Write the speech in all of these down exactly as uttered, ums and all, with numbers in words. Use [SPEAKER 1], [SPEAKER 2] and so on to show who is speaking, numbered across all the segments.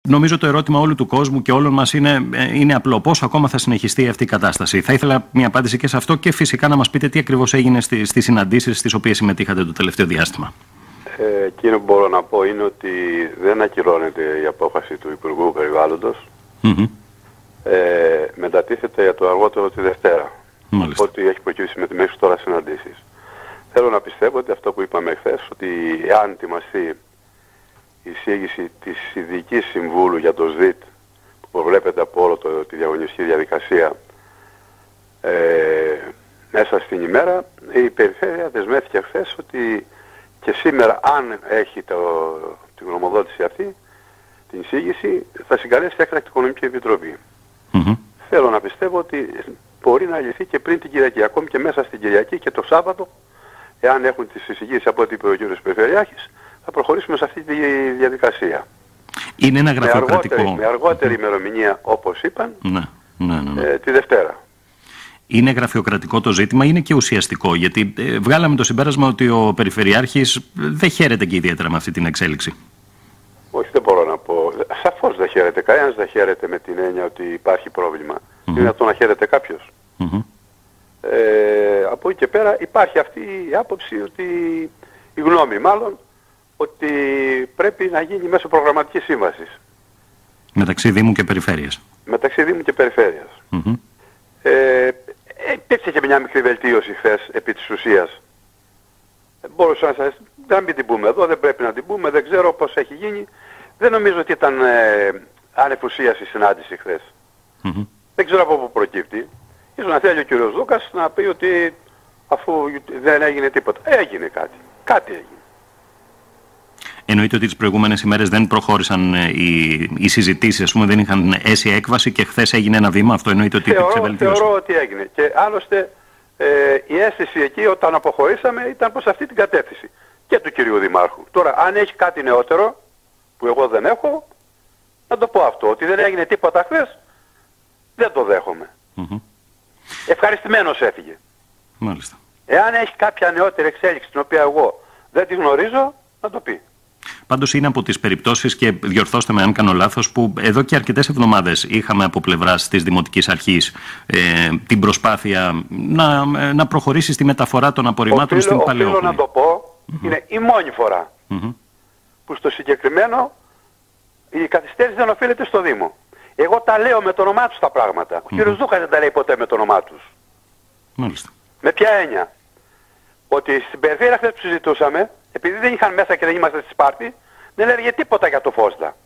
[SPEAKER 1] Νομίζω το ερώτημα όλου του κόσμου και όλων μας είναι, είναι απλό. Πόσο ακόμα θα συνεχιστεί αυτή η κατάσταση? Θα ήθελα μια απάντηση και σε αυτό και φυσικά να μας πείτε τι ακριβώς έγινε στις, στις συναντήσεις στις οποίες συμμετείχατε το τελευταίο διάστημα.
[SPEAKER 2] Ε, εκείνο που μπορώ να πω είναι ότι δεν ακυρώνεται η απόφαση του Υπουργού Περιβάλλοντος.
[SPEAKER 1] Mm-hmm.
[SPEAKER 2] Ε, μετατίθεται για το αργότερο τη Δευτέρα.
[SPEAKER 1] Μάλιστα.
[SPEAKER 2] Ό,τι έχει προκύψει με τη μέχρι τώρα συναντήσεις. Θέλω να πιστεύω ότι αυτό που είπαμε χθες, ότι αν ετοιμαστεί η εισήγηση της Ειδικής Συμβούλου για το ΣΔΙΤ που προβλέπεται από όλο το, τη διαγωνιστική διαδικασία ε, μέσα στην ημέρα, η Περιφέρεια δεσμεύτηκε χθες ότι και σήμερα, αν έχει το, την γνωμοδότηση αυτή, την εισήγηση, θα συγκαλέσει έκτακτη Οικονομική Επιτροπή.
[SPEAKER 1] Mm-hmm.
[SPEAKER 2] Θέλω να πιστεύω ότι μπορεί να λυθεί και πριν την Κυριακή, ακόμη και μέσα στην Κυριακή και το Σάββατο, εάν έχουν τις εισηγήσεις από ό,τι είπε ο κ. Περιφερειάρχης, θα προχωρήσουμε σε αυτή τη διαδικασία.
[SPEAKER 1] Είναι ένα γραφειοκρατικό...
[SPEAKER 2] Με αργότερη, με αργότερη ημερομηνία, όπως είπαν,
[SPEAKER 1] ναι, ναι, ναι, ναι.
[SPEAKER 2] Ε, τη Δευτέρα.
[SPEAKER 1] Είναι γραφειοκρατικό το ζήτημα, είναι και ουσιαστικό, γιατί ε, βγάλαμε το συμπέρασμα ότι ο Περιφερειάρχης δεν χαίρεται και ιδιαίτερα με αυτή την εξέλιξη.
[SPEAKER 2] Όχι, δεν μπορώ να πω. Σαφώς δεν χαίρεται. Κανένας δεν χαίρεται με την έννοια ότι υπάρχει πρόβλημα. Mm-hmm. Είναι αυτό να χαίρεται κάποιος.
[SPEAKER 1] Mm-hmm.
[SPEAKER 2] Ε, από εκεί και πέρα υπάρχει αυτή η άποψη, ότι η γνώμη μάλλον, ότι πρέπει να γίνει μέσω προγραμματικής σύμβασης.
[SPEAKER 1] Μεταξύ Δήμου και Περιφέρειας.
[SPEAKER 2] Μεταξύ Δήμου και Περιφέρειας.
[SPEAKER 1] Mm-hmm.
[SPEAKER 2] Ε, υπήρξε και μια μικρή βελτίωση χθες επί της ουσίας. Μπορούσα να σας... να μην την πούμε εδώ, δεν πρέπει να την πούμε, δεν ξέρω πώς έχει γίνει. Δεν νομίζω ότι ήταν ε, άνευ ουσίας η συνάντηση χθες.
[SPEAKER 1] Mm-hmm.
[SPEAKER 2] Δεν ξέρω από πού προκύπτει. Ίσως να θέλει ο κύριος Δούκας να πει ότι αφού δεν έγινε τίποτα. Έγινε κάτι. Κάτι έγινε.
[SPEAKER 1] Εννοείται ότι τις προηγούμενες ημέρες δεν προχώρησαν οι, οι συζητήσεις, ας πούμε, δεν είχαν αίσια έκβαση και χθες έγινε ένα βήμα. Αυτό εννοείται ότι υπήρξε βελτίωση.
[SPEAKER 2] Θεωρώ ότι έγινε. Και άλλωστε ε, η αίσθηση εκεί όταν αποχωρήσαμε ήταν προς αυτή την κατεύθυνση. Και του κυρίου Δημάρχου. Τώρα, αν έχει κάτι νεότερο που εγώ δεν έχω, να το πω αυτό. Ότι δεν έγινε τίποτα χθες, δεν το δέχομαι.
[SPEAKER 1] Mm-hmm.
[SPEAKER 2] Ευχαριστημένος έφυγε.
[SPEAKER 1] Μάλιστα.
[SPEAKER 2] Εάν έχει κάποια νεότερη εξέλιξη την οποία εγώ δεν τη γνωρίζω, να το πει.
[SPEAKER 1] Πάντως είναι από τις περιπτώσεις, και διορθώστε με αν κάνω λάθος, που εδώ και αρκετές εβδομάδες είχαμε από πλευράς της Δημοτικής Αρχής ε, την προσπάθεια να, να προχωρήσει στη μεταφορά των απορριμμάτων στην Παλαιόπολη.
[SPEAKER 2] Οφείλω να το πω, mm-hmm. είναι η μόνη φορά
[SPEAKER 1] mm-hmm.
[SPEAKER 2] που στο συγκεκριμένο η καθυστέρηση δεν οφείλεται στο Δήμο. Εγώ τα λέω με το όνομά τους τα πράγματα. Ο mm-hmm. κ. Δούκας δεν τα λέει ποτέ με το όνομά τους.
[SPEAKER 1] Μάλιστα.
[SPEAKER 2] Με ποια έννοια? Ότι στην περιφέρεια χθες που συζητούσαμε, επειδή δεν είχαν μέσα και δεν είμαστε στη Σπάρτη, δεν έλεγε τίποτα για το Φώστα.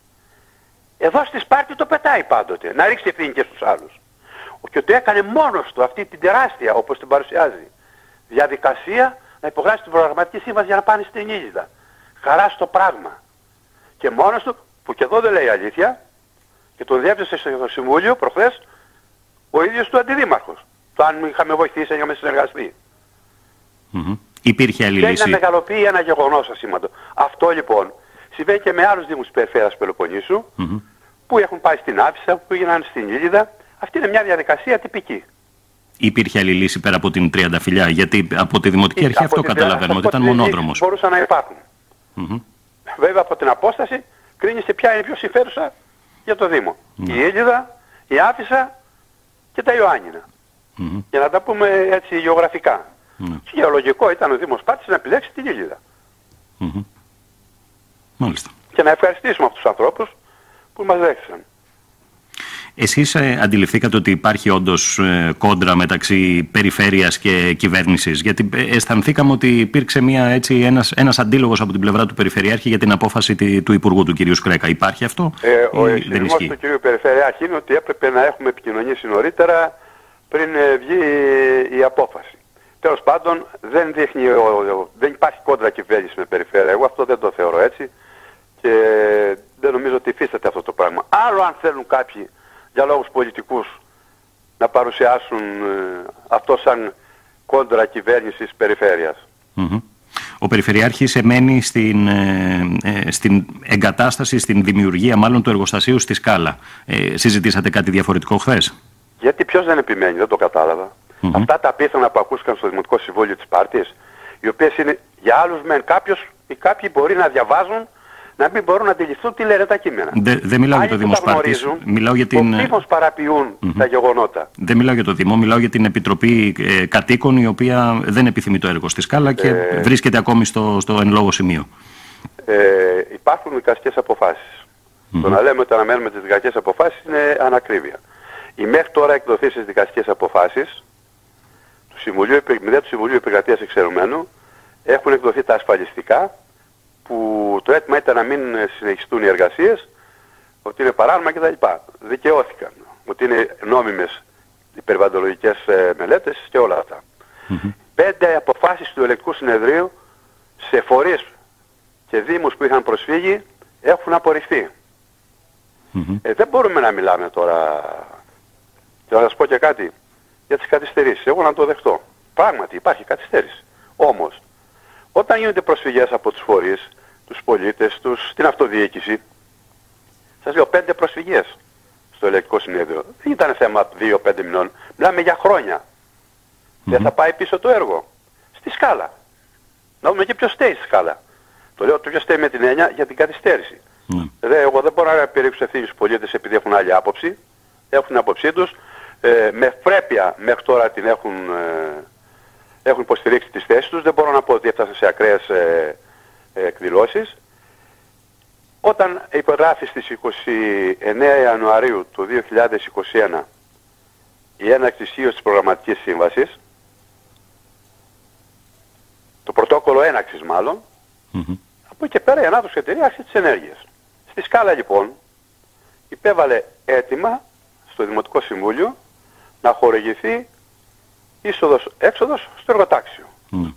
[SPEAKER 2] Εδώ στη Σπάρτη το πετάει πάντοτε, να ρίξει ευθύνη και στους άλλους. Και ότι έκανε μόνος του αυτή την τεράστια, όπως την παρουσιάζει, διαδικασία να υπογράψει την προγραμματική σύμβαση για να πάνε στην Ήλιδα. Χαρά στο πράγμα. Και μόνος του, που και εδώ δεν λέει αλήθεια, και τον διέψευσε στο Συμβούλιο προχθές ο ίδιος του αντιδήμαρχος. Το αν είχαμε βοηθήσει, είχαμε συνεργαστεί.
[SPEAKER 1] Mm-hmm. Υπήρχε άλλη
[SPEAKER 2] και
[SPEAKER 1] λύση.
[SPEAKER 2] να μεγαλοποιεί ένα γεγονός ασήμαντο. Αυτό λοιπόν συμβαίνει και με άλλους δήμους της περιφέρειας Πελοποννήσου,
[SPEAKER 1] mm-hmm.
[SPEAKER 2] που έχουν πάει στην Άφισσα, που πήγαιναν στην Ήλιδα. Αυτή είναι μια διαδικασία τυπική.
[SPEAKER 1] Υπήρχε άλλη λύση πέρα από την Τριανταφυλλιά? Γιατί από τη Δημοτική Αρχή αυτό καταλαβαίνουμε, ότι ήταν μονόδρομος.
[SPEAKER 2] Μπορούσαν να υπάρχουν.
[SPEAKER 1] Mm-hmm.
[SPEAKER 2] Βέβαια από την απόσταση κρίνησε ποια είναι πιο συμφέρουσα για το Δήμο. Mm-hmm. Η Ήλιδα, η Άφισσα και τα Ιωάννινα. Mm-hmm. Για να τα πούμε έτσι γεωγραφικά. Mm-hmm. Και λογικό ήταν ο Δήμος Πάτης να επιλέξει την Ήλιδα.
[SPEAKER 1] Mm-hmm. Μάλιστα.
[SPEAKER 2] Και να ευχαριστήσουμε αυτούς τους ανθρώπους που μας δέχτησαν.
[SPEAKER 1] Εσείς ε, αντιληφθήκατε ότι υπάρχει όντως ε, κόντρα μεταξύ περιφέρειας και κυβέρνησης? Γιατί ε, αισθανθήκαμε ότι υπήρξε μια, έτσι, ένας, ένας αντίλογος από την πλευρά του Περιφερειάρχη για την απόφαση τη, του Υπουργού, του κ. Σκρέκα. Υπάρχει αυτό?
[SPEAKER 2] Ε, ο ισχυρισμός του κ. Περιφερειάρχη είναι ότι έπρεπε να έχουμε επικοινωνήσει νωρίτερα πριν ε, βγει η απόφαση. Τέλος πάντων δεν, δείχνει, ο, ο, δεν υπάρχει κόντρα κυβέρνηση με περιφέρεια. Εγώ αυτό δεν το θεωρώ έτσι και δεν νομίζω ότι υφίσταται αυτό το πράγμα. Άλλο αν θέλουν κάποιοι για λόγους πολιτικούς να παρουσιάσουν ε, αυτό σαν κόντρα κυβέρνησης περιφέρειας.
[SPEAKER 1] Mm-hmm. Ο Περιφερειάρχης εμένει στην, ε, ε, στην εγκατάσταση, στην δημιουργία μάλλον του εργοστασίου στη Σκάλα. Ε, συζητήσατε κάτι διαφορετικό χθες?
[SPEAKER 2] Γιατί ποιος δεν επιμένει, δεν το κατάλαβα. Mm-hmm. Αυτά τα απίθανα που ακούστηκαν στο Δημοτικό Συμβούλιο της Πάρτης, οι οποίες είναι για άλλους μεν κάποιος ή κάποιοι μπορεί να διαβάζουν να μην μπορούν να αντιληφθούν τι λένε τα κείμενα.
[SPEAKER 1] Δεν δε μιλάω για το Δήμο Σπάρτης. Μιλάω για την...
[SPEAKER 2] Ο παραποιούν mm-hmm. τα γεγονότα.
[SPEAKER 1] Δεν μιλάω για το Δήμο, μιλάω για την Επιτροπή ε, Κατοίκων, η οποία δεν επιθυμεί το έργο στη Σκάλα και ε... βρίσκεται ακόμη στο, στο εν λόγω σημείο.
[SPEAKER 2] Ε, υπάρχουν δικαστικές αποφάσεις. Mm-hmm. Το να λέμε ότι αναμένουμε τις δικαστικές αποφάσεις είναι ανακρίβεια. Οι μέχρι τώρα εκδοθήσεις δικαστικές αποφάσεις του Συμβουλίου, του Συμβουλίου Επικρατείας Εξαιρουμένου έχουν εκδοθεί τα ασφαλιστικά, που το αίτημα ήταν να μην συνεχιστούν οι εργασίες, ότι είναι παράνομα κτλ. Δικαιώθηκαν ότι είναι νόμιμες οι περιβαλλοντολογικές ε, μελέτες και όλα αυτά. Mm-hmm. Πέντε αποφάσεις του Ελεκτικού Συνεδρίου σε φορείς και δήμους που είχαν προσφύγει έχουν απορριφθεί. Mm-hmm. Ε, δεν μπορούμε να μιλάμε τώρα, και να σας πω και κάτι για τις καθυστερήσεις. Εγώ να το δεχτώ. Πράγματι υπάρχει καθυστέρηση. Όμως, όταν γίνονται προσφυγές από τους φορείς, τους πολίτες, τους, την αυτοδιοίκηση, σας λέω πέντε προσφυγές στο Ελεκτικό Συνέδριο. Δεν ήταν θέμα δύο πέντε μηνών. Μιλάμε για χρόνια. Mm-hmm. Δεν θα πάει πίσω το έργο. Στη Σκάλα. Να δούμε και ποιος στέει στη Σκάλα. Το λέω το ποιος στέει με την έννοια για την καθυστέρηση. Mm-hmm. Δε, εγώ δεν μπορώ να περιείξω ευθύνη στους πολίτες επειδή έχουν άλλη άποψη. Έχουν την άποψή τους. Ε, με ευπρέπεια μέχρι τώρα την έχουν... Ε, έχουν υποστηρίξει τις θέσεις τους. Δεν μπορώ να πω ότι έφτασαν σε ακραίες ε, ε, εκδηλώσεις. Όταν υπογράφει στις είκοσι εννέα Ιανουαρίου του δύο χιλιάδες είκοσι ένα η έναρξη ισχύως της προγραμματικής σύμβασης, το πρωτόκολλο έναρξης μάλλον, mm-hmm. από εκεί και πέρα η ανάδοση εταιρεία άρχισε τις ενέργειες. Στη Σκάλα λοιπόν υπέβαλε αίτημα στο Δημοτικό Συμβούλιο να χορηγηθεί είσοδος έξοδος στο εργοτάξιο. Mm.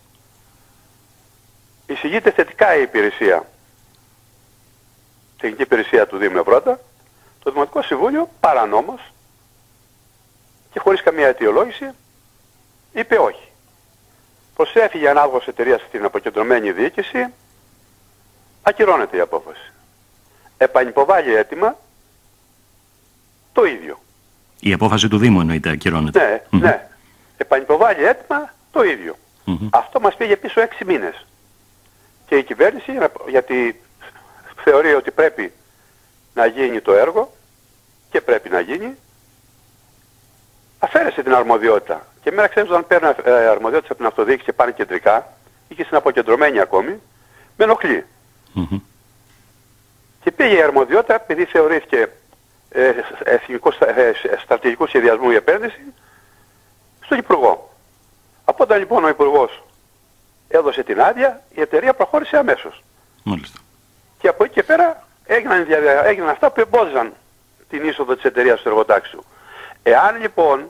[SPEAKER 2] Εισηγείται θετικά η υπηρεσία, τεχνική υπηρεσία του Δήμου Ευρώτα, το Δημοτικό Συμβούλιο παρανόμως και χωρίς καμία αιτιολόγηση είπε όχι. Προσέφυγε ανάλογος εταιρεία στην αποκεντρωμένη διοίκηση, ακυρώνεται η απόφαση. Επανυποβάλλει αίτημα, το ίδιο.
[SPEAKER 1] Η απόφαση του Δήμου εννοείται ακυρώνεται.
[SPEAKER 2] Ναι, mm-hmm. ναι. Επανυποβάλλει έτοιμα το ίδιο. Mm-hmm. Αυτό μας πήγε πίσω έξι μήνες. Και η κυβέρνηση, γιατί θεωρεί ότι πρέπει να γίνει το έργο και πρέπει να γίνει, αφαίρεσε την αρμοδιότητα. Και μέρα ξέρεις όταν παίρνουν αρμοδιότητες από την αυτοδιοίκηση και πάνε κεντρικά ή και στην αποκεντρωμένη ακόμη, με ενοχλεί. Mm-hmm. Και πήγε η αρμοδιότητα επειδή θεωρήθηκε ε, εθνικό ε, στρατηγικού σχεδιασμού η επένδυση στον Υπουργό. Από όταν λοιπόν ο Υπουργός έδωσε την άδεια, η εταιρεία προχώρησε αμέσως.
[SPEAKER 1] Μάλιστα.
[SPEAKER 2] Και από εκεί και πέρα έγιναν, έγιναν αυτά που εμπόδιζαν την είσοδο της εταιρείας στο εργοτάξιο. Εάν λοιπόν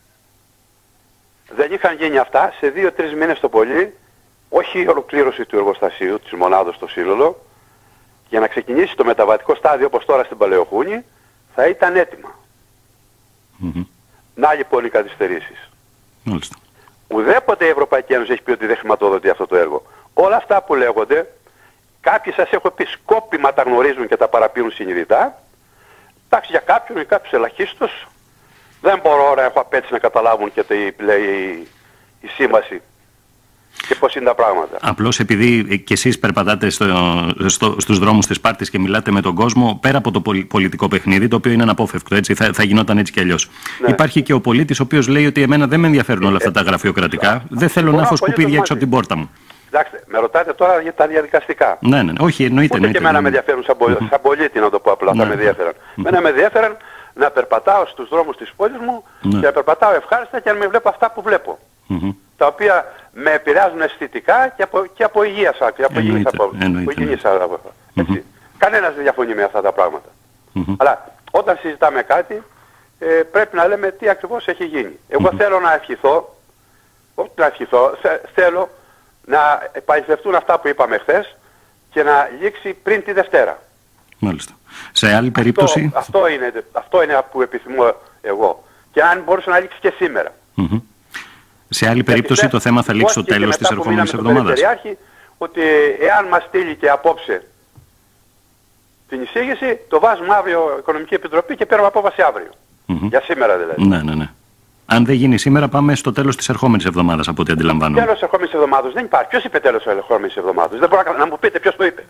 [SPEAKER 2] δεν είχαν γίνει αυτά, σε δύο τρεις μήνες το πολύ, όχι η ολοκλήρωση του εργοστασίου, της μονάδος στο Σύλλολο, για να ξεκινήσει το μεταβατικό στάδιο όπως τώρα στην Παλαιοχούνη, θα ήταν έτοιμα. Mm-hmm. Να λοιπόν οι καθυστερήσεις.
[SPEAKER 1] Μάλιστα.
[SPEAKER 2] Ουδέποτε η Ευρωπαϊκή Ένωση έχει πει ότι δεν χρηματοδοτεί αυτό το έργο. Όλα αυτά που λέγονται, κάποιοι σας έχω πει σκόπιμα τα γνωρίζουν και τα παραποιούν συνειδητά. Εντάξει, για κάποιον ή κάποιους ελαχίστους δεν μπορώ να έχω απέτηση να καταλάβουν και τι λέει η σύμβαση και πώς είναι τα πράγματα.
[SPEAKER 1] Απλώς επειδή και εσείς περπατάτε στο, στο, στους δρόμους της Σπάρτης και μιλάτε με τον κόσμο, πέρα από το πολιτικό παιχνίδι, το οποίο είναι αναπόφευκτο, έτσι, θα, θα γινόταν έτσι κι αλλιώς. Ναι. Υπάρχει και ο πολίτης ο οποίος λέει ότι εμένα δεν με ενδιαφέρουν όλα αυτά τα γραφειοκρατικά, ε, δεν θέλω να έχω σκουπίδια έξω από την πόρτα μου.
[SPEAKER 2] Κοιτάξτε, με ρωτάτε τώρα για τα διαδικαστικά.
[SPEAKER 1] Ναι, ναι, όχι, εννοείται.
[SPEAKER 2] Ούτε και εμένα με ενδιαφέρουν σαν, πολι... mm-hmm. σαν πολίτη, να το πω απλά, ναι. θα με ενδιαφέραν. Mm-hmm. Μένα με ενδιαφέραν να περπατάω στους δρόμους της πόλης μου ναι. και να περπατάω ευχάριστα και να μην βλέπω αυτά που βλέπω. Mm-hmm. Τα οποία με επηρεάζουν αισθητικά και από, και από υγείας και από υγιεινής απόψη. Mm-hmm. Κανένας δεν διαφωνεί με αυτά τα πράγματα. Mm-hmm. Αλλά όταν συζητάμε κάτι ε, πρέπει να λέμε τι ακριβώς έχει γίνει. Εγώ mm-hmm. θέλω να ευχηθώ, όχι να ευχηθώ, θε, θέλω να επαληθευτούν αυτά που είπαμε χθες και να λήξει πριν τη Δευτέρα.
[SPEAKER 1] Μάλιστα. Σε άλλη περίπτωση...
[SPEAKER 2] Αυτό, αυτό, είναι, αυτό είναι που επιθυμώ εγώ. Και αν μπορούσε να λήξει και σήμερα.
[SPEAKER 1] Mm-hmm. Σε άλλη περίπτωση γιατί, το θέμα θα λήξει στο τέλος της ερχόμενης εβδομάδας.
[SPEAKER 2] Ότι εάν μας στείλει και απόψε την εισήγηση, το βάζουμε αύριο Οικονομική Επιτροπή και παίρνουμε απόφαση αύριο. Mm-hmm. Για σήμερα δηλαδή.
[SPEAKER 1] Ναι, ναι, ναι. Αν δεν γίνει σήμερα, πάμε στο τέλος της ερχόμενης εβδομάδας, από ό,τι αντιλαμβάνομαι.
[SPEAKER 2] Τέλος της ερχόμενης εβδομάδας δεν υπάρχει. Ποιος είπε τέλος της ερχόμενης εβδομάδας? Δεν μπορώ να μου πείτε ποιος το είπε.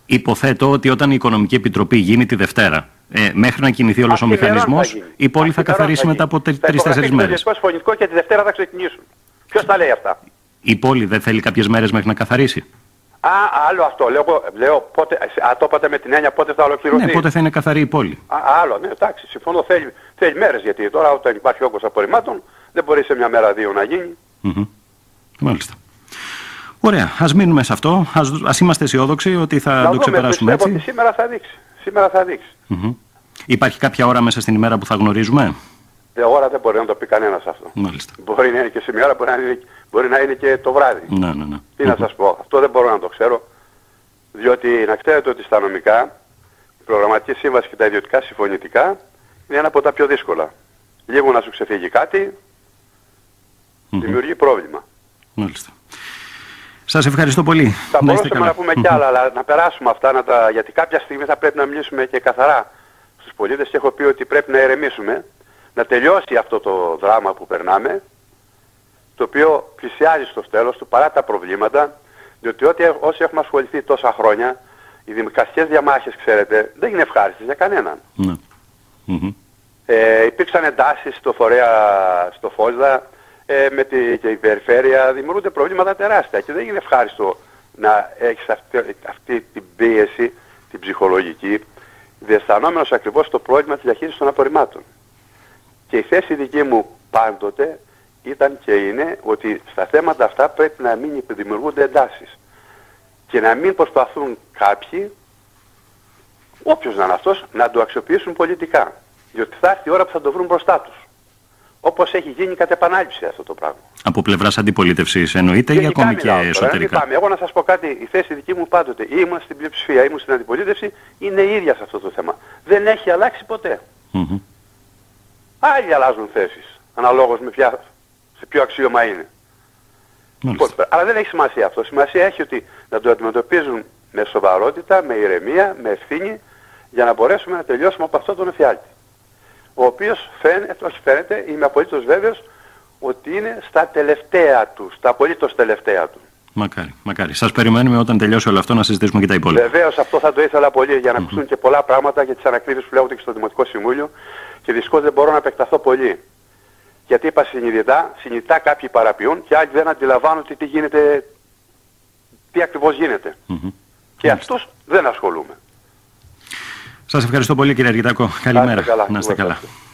[SPEAKER 1] Υποθέτω ότι όταν η Οικονομική Επιτροπή γίνει τη Δευτέρα, ε, μέχρι να κινηθεί όλος ο μηχανισμός, η πόλη θα καθαρίσει μετά από τρεις-τέσσερις μέρες.
[SPEAKER 2] Θα φωνητικό και τη Δευτέρα θα ξεκινήσουν. Ποιος τα λέει αυτά?
[SPEAKER 1] Η πόλη δεν θέλει κάποιες μέρες μέχρι να καθαρίσει?
[SPEAKER 2] Α, άλλο αυτό. Λέω, λέω πότε, α, το είπατε με την έννοια πότε θα ολοκληρωθεί.
[SPEAKER 1] Ναι, πότε θα είναι καθαρή η πόλη.
[SPEAKER 2] Α, άλλο, ναι, εντάξει, συμφωνώ. Θέλει, θέλει μέρες, γιατί τώρα όταν υπάρχει όγκος απορριμμάτων δεν μπορεί σε μια μέρα δύο να γίνει.
[SPEAKER 1] Mm-hmm. Μάλιστα. Ωραία, ας μείνουμε σε αυτό. Ας, ας είμαστε αισιόδοξοι ότι θα να το ξεπεράσουμε έτσι.
[SPEAKER 2] Ότι σήμερα θα δείξει. Σήμερα θα δείξει.
[SPEAKER 1] Mm-hmm. Υπάρχει κάποια ώρα μέσα στην ημέρα που θα γνωρίζουμε?
[SPEAKER 2] Ε, ώρα δεν μπορεί να το πει κανένας αυτό.
[SPEAKER 1] Μάλιστα.
[SPEAKER 2] Μπορεί να είναι και σήμερα, μπορεί να είναι, μπορεί να είναι και το βράδυ.
[SPEAKER 1] Ναι, ναι, ναι.
[SPEAKER 2] Τι mm-hmm. να σας πω, αυτό δεν μπορώ να το ξέρω. Διότι να ξέρετε ότι στα νομικά, η προγραμματική σύμβαση και τα ιδιωτικά συμφωνητικά είναι ένα από τα πιο δύσκολα. Λίγο να σου ξεφύγει κάτι, mm-hmm. δημιουργεί πρόβλημα.
[SPEAKER 1] Μάλιστα. Σας ευχαριστώ πολύ.
[SPEAKER 2] Θα να μπορούσαμε να πούμε κι άλλα, αλλά να περάσουμε αυτά, να τα... γιατί κάποια στιγμή θα πρέπει να μιλήσουμε και καθαρά στους πολίτες και έχω πει ότι πρέπει να ηρεμήσουμε, να τελειώσει αυτό το δράμα που περνάμε, το οποίο πλησιάζει στο τέλος του παρά τα προβλήματα, διότι ό,τι, όσοι έχουμε ασχοληθεί τόσα χρόνια, οι δημοκρατικές διαμάχες, ξέρετε, δεν είναι ευχάριστες για κανέναν.
[SPEAKER 1] Ναι. Mm-hmm.
[SPEAKER 2] Ε, υπήρξαν εντάσεις στο φορέα, στο Φόσδα, ε, με τη, και η περιφέρεια, δημιουργούνται προβλήματα τεράστια και δεν είναι ευχάριστο να έχεις αυτή, αυτή την πίεση, την ψυχολογική, διαισθανόμενος ακριβώς το πρόβλημα της διαχείρισης των απορριμμάτων. Και η θέση δική μου πάντοτε ήταν και είναι ότι στα θέματα αυτά πρέπει να μην δημιουργούνται εντάσεις και να μην προσπαθούν κάποιοι, όποιος να είναι αυτός, να το αξιοποιήσουν πολιτικά. Διότι θα έρθει η ώρα που θα το βρουν μπροστά τους. Όπως έχει γίνει κατ' επανάληψη αυτό το πράγμα.
[SPEAKER 1] Από πλευράς αντιπολίτευσης εννοείται ή ακόμη και εσωτερικά?
[SPEAKER 2] Εγώ να σας πω κάτι, η θέση δική μου πάντοτε, ήμουν στην πλειοψηφία, ήμουν στην αντιπολίτευση, είναι η ίδια σε αυτό το θέμα. Δεν έχει αλλάξει ποτέ.
[SPEAKER 1] Mm-hmm.
[SPEAKER 2] Άλλοι αλλάζουν θέσεις, αναλόγως με ποια, σε ποιο αξίωμα είναι.
[SPEAKER 1] Μάλιστα.
[SPEAKER 2] Αλλά δεν έχει σημασία αυτό. Σημασία έχει ότι να το αντιμετωπίζουν με σοβαρότητα, με ηρεμία, με ευθύνη, για να μπορέσουμε να τελειώσουμε από αυτό τον εφιάλτη. Ο οποίος φαίνεται, όχι φαίνεται, είμαι απολύτως βέβαιος ότι είναι στα τελευταία του, στα απολύτως τελευταία του.
[SPEAKER 1] Μακάρι, μακάρι. Σας περιμένουμε όταν τελειώσει όλο αυτό να συζητήσουμε και τα υπόλοιπα.
[SPEAKER 2] Βεβαίως αυτό θα το ήθελα πολύ για να
[SPEAKER 1] mm-hmm.
[SPEAKER 2] ακουστούν και πολλά πράγματα για τις ανακρίβειες που λέγονται και στο Δημοτικό Συμβούλιο και δυστυχώς δεν μπορώ να επεκταθώ πολύ. Γιατί είπα συνειδητά, συνειδητά κάποιοι παραποιούν και άλλοι δεν αντιλαμβάνονται τι γίνεται, τι ακριβώς γίνεται. Mm-hmm. Και αυτούς δεν ασχολούμαι.
[SPEAKER 1] Σας ευχαριστώ πολύ κύριε Αργητάκο. Καλημέρα. Να είστε καλά.